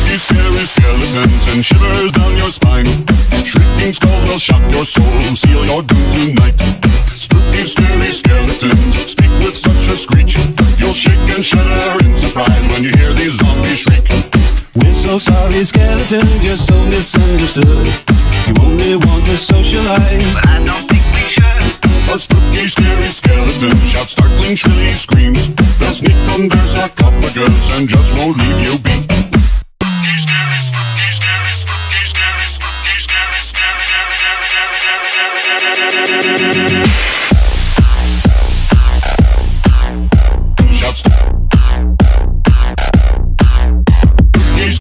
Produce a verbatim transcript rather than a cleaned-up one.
spooky, scary skeletons and shivers down your spine. Shrieking skulls will shock your soul, seal your doom tonight. Spooky, scary skeletons speak with such a screech. You'll shake and shudder in surprise when you hear these zombies shriek. We're so sorry, skeletons, you're so misunderstood. You only want to socialize, but I don't think we should. A spooky, scary skeleton shouts startling, shrilly screams. They'll sneak under sarcophagus and just won't leave you be.